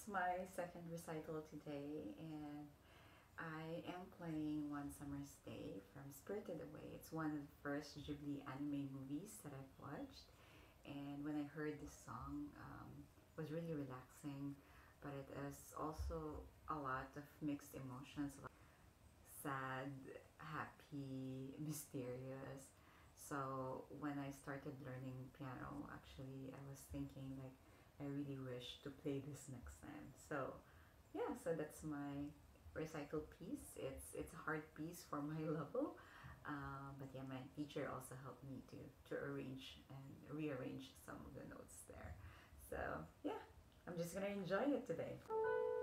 my second recital today, and I am playing One Summer's Day from Spirited Away. It's one of the first Ghibli anime movies that I've watched, and when I heard this song, it was really relaxing, but it is also a lot of mixed emotions, like sad, happy, mysterious. So when I started learning piano, actually, I was thinking like I really wish to play this next time. So yeah, so that's my recital piece. It's a hard piece for my level, but yeah, my teacher also helped me to arrange and rearrange some of the notes there. So yeah, I'm just gonna enjoy it today.